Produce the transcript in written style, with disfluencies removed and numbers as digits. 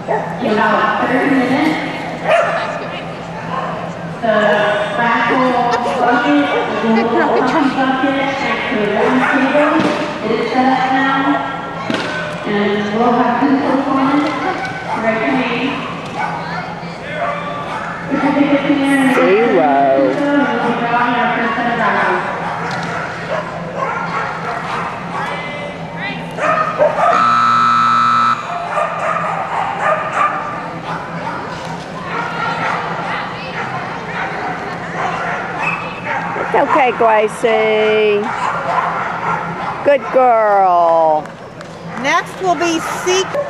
In about 30 minutes, the raffle bucket, the little puppy bucket next to the round table, it is set up now. And we'll have pencils on it. Write your name. Put your tickets in there and we'll be drawing our first set of raffles. Okay, Gracie. Good girl. Next will be Seek.